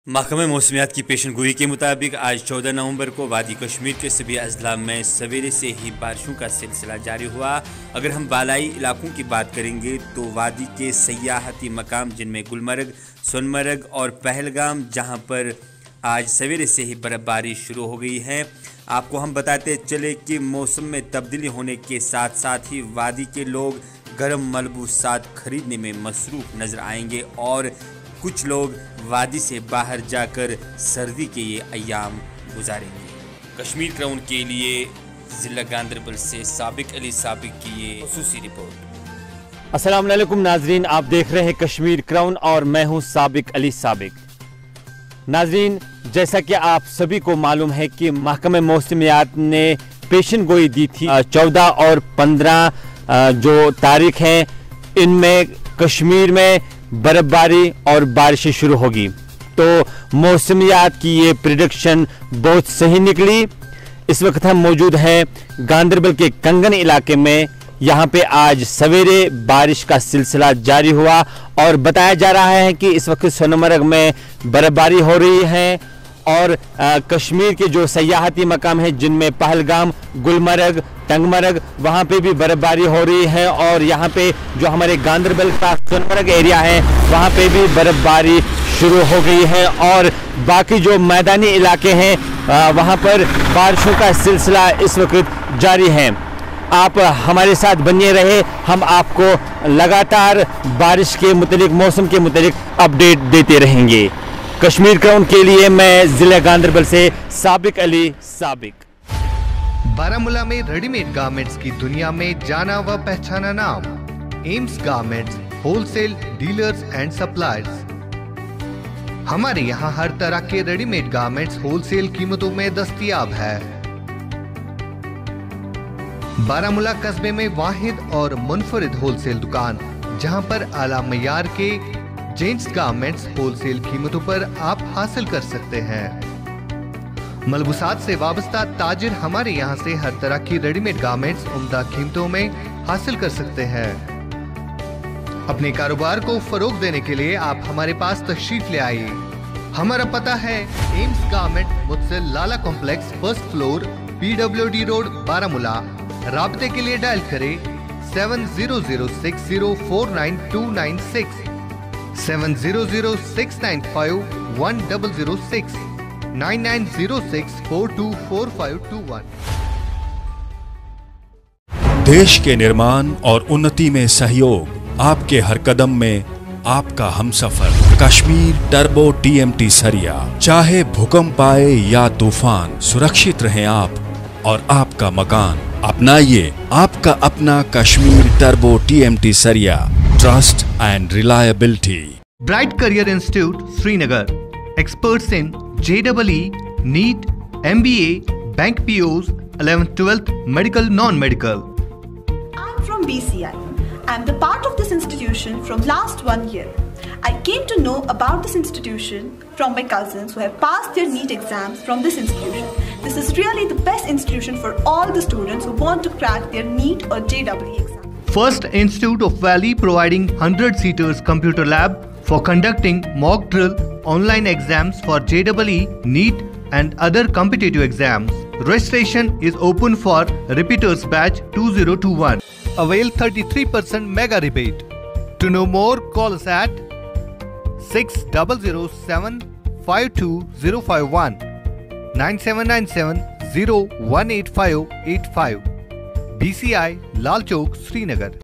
महकमे मौसमियात की पेशनगोई के मुताबिक आज 14 नवंबर को वादी कश्मीर के सभी अजला में सवेरे से ही बारिशों का सिलसिला जारी हुआ। अगर हम बालाई इलाकों की बात करेंगे तो वादी के सयाहती मकाम जिनमें गुलमर्ग, सोनमर्ग और पहलगाम, जहां पर आज सवेरे से ही बर्फबारी शुरू हो गई है। आपको हम बताते चले कि मौसम में तब्दीली होने के साथ साथ ही वादी के लोग गर्म मलबूसात खरीदने में मसरूफ़ नज़र आएंगे और कुछ लोग वादी से बाहर जाकर सर्दी के ये अयाम गुजारेंगे। कश्मीर क्राउन के लिए ज़िला गांदरबल से साबिक अली साबिक की ये ख़ुसूसी रिपोर्ट। अस्सलाम वालेकुम नाजरीन, आप देख रहे हैं कश्मीर क्राउन और मैं हूं साबिक अली साबिक। नाजरीन, जैसा कि आप सभी को मालूम है कि महकमे मौसमियात ने पेशन गोई दी थी 14 और 15 जो तारीख हैं, इनमें कश्मीर में बर्फबारी और बारिशें शुरू होगी। तो मौसमियात की ये प्रेडिक्शन बहुत सही निकली। इस वक्त हम मौजूद हैं गांदरबल के कंगन इलाके में। यहाँ पे आज सवेरे बारिश का सिलसिला जारी हुआ और बताया जा रहा है कि इस वक्त सोनमर्ग में बर्फबारी हो रही है और कश्मीर के जो सयाहती मकाम हैं जिनमें पहलगाम, गुलमर्ग, टंगमर्ग, वहाँ पे भी बर्फबारी हो रही है और यहाँ पे जो हमारे गांदरबल का सोनमर्ग एरिया है वहाँ पे भी बर्फबारी शुरू हो गई है और बाकी जो मैदानी इलाके हैं वहाँ पर बारिशों का सिलसिला इस वक्त जारी है। आप हमारे साथ बने रहे, हम आपको लगातार बारिश के मुतालिक, मौसम के मुतालिक अपडेट देते रहेंगे। कश्मीर क्राउन के लिए मैं जिला गांदरबल से साबिक अली साबिक। बारामूला में रेडीमेड गारमेंट्स की दुनिया में जाना व पहचाना नाम Aims garments wholesale dealers and suppliers. हमारे यहाँ हर तरह के रेडीमेड गारमेंट्स होलसेल कीमतों में दस्तयाब है। बारामूला कस्बे में वाहिद और मुनफरिद होलसेल दुकान, जहाँ पर आला मयार के जेंट्स गारमेंट्स होलसेल कीमतों पर आप हासिल कर सकते हैं। मलबूसात से वाबस्ता ताजिर हमारे यहाँ से हर तरह की रेडीमेड गारमेंट्स उम्दा कीमतों में हासिल कर सकते हैं। अपने कारोबार को फरोग देने के लिए आप हमारे पास तशरीफ ले आइए। हमारा पता है एम्स गारमेंट मुत्सिल Lala complex, first floor, PWD road, Baramulla. राब्ते के लिए डायल करें 7006049296, 7006951006, 9906424521। देश के निर्माण और उन्नति में सहयोग, आपके हर कदम में आपका हमसफर। कश्मीर टर्बो TMT सरिया। चाहे भूकंप आए या तूफान, सुरक्षित रहें आप और आपका मकान। अपनाइए आपका अपना कश्मीर टर्बो TMT सरिया। Trust and reliability. Bright career institute Srinagar, experts in JEE, NEET, MBA, Bank POs, 11th, 12th, medical, non-medical. I'm from BCI. I'm the part of this institution from last 1 year. I came to know about this institution from my cousins who have passed their NEET exams from this institution. This is really the best institution for all the students who want to crack their NEET or JEE exam. First Institute of Valley providing 100-seaters computer lab for conducting mock drill online exams for JEE, NEET and other competitive exams. Registration is open for repeaters batch 2021. Avail 33% mega rebate. To know more, call us at 6007520051 9797 018585. BCI Lal Chowk, Srinagar.